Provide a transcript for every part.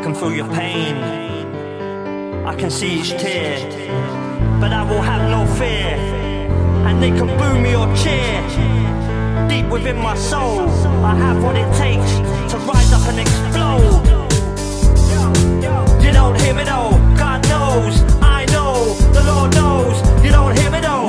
can feel your pain, I can see each tear, but I will have no fear. And they can boo me or cheer. Deep within my soul, I have what it takes to rise up and explode. You don't hear me though, God knows, I know, the Lord knows. You don't hear me though.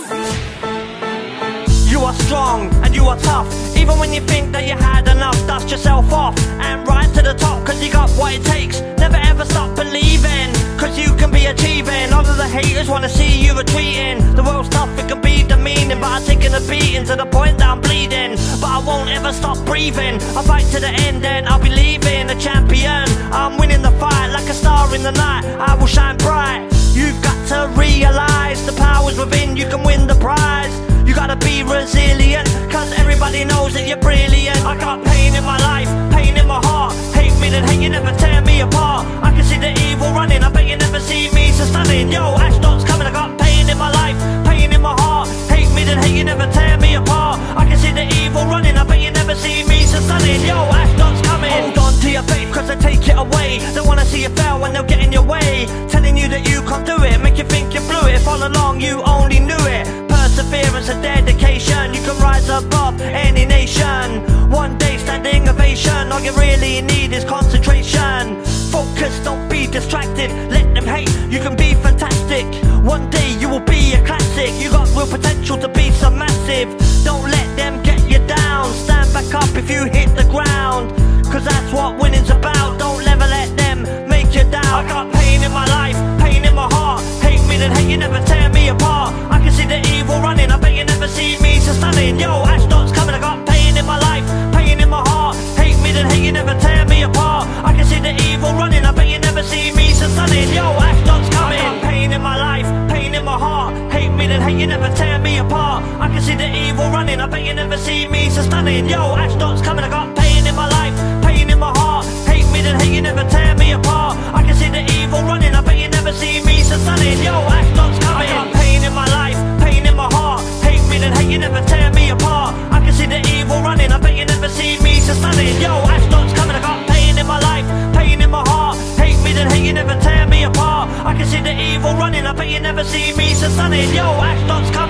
You are strong and you are tough. Even when you think that you had enough, dust yourself off and rise to the top, cause you got what it takes. Never ever stop believing, cause you can be achieving. All of the haters wanna see you retreating. The world's tough, it can be demeaning, but I've taken a beating to the point that I'm bleeding. But I won't ever stop breathing. I'll fight to the end and I'll be leaving a champion. I'm winning the fight like a star in the night. I will shine bright. You've got to realise the power's within, you can win the prize. You gotta be resilient, cause everybody knows that you're brilliant. I got pain in my life, pain in my heart. Hate me then hate you, never tear me apart. I can see the evil running, I bet you never see me so stunning. Yo, Ashdod's coming, I got pain in my life, pain in my heart. Hate me then hate you, never tear me apart. I can see the evil running, I bet you never see me so stunning. Yo, Ashdod's coming. Hold on to your faith, cause they take it away. They wanna see you fail when they'll get in your way, telling you that you can't do it, make you think you blew it. All along you only knew it. Perseverance and dedication, you can rise above any nation. One day standing ovation, all you really need is concentration. Focus, don't be distracted, let them hate, you can be fantastic. One day you will be a classic, you got real potential to be so massive. Don't let them get you down, stand back up if you hit the ground, cause that's what winning's about. Don't ever let them make you down. I got pain in my life, pain in my heart. Hate me then hate you, never tear me apart. I can see the evil running, I bet you never see me so stunning. Yo, Ashdod's coming, I got pain in my life, pain in my heart. Hate me then hate you, never tear me apart. I can see the evil running, I bet you never see me so stunning. Yo, Ashdod's coming. I got pain in my life, pain in my heart. Hate me then hate you, never tear me apart. I can see the evil running, I bet you never see me so stunning. Yo, Ashdod's coming, I got pain in my life, pain in my heart. Hate me then hate you, never tear me apart. I can see the evil running, I bet you never see me so stunning. Yo, Ashdod's coming. I got pain in my life, pain in my heart. Hate me then hate you, never tear me apart. I can see the evil running, I bet you never see me so stunning. Yo, Ashdod's coming, I got pain in my life, pain in my heart. Hate me then hate you, never tear me apart. I can see the evil running, I bet you never see me so stunning. Yo, Ashdod's coming.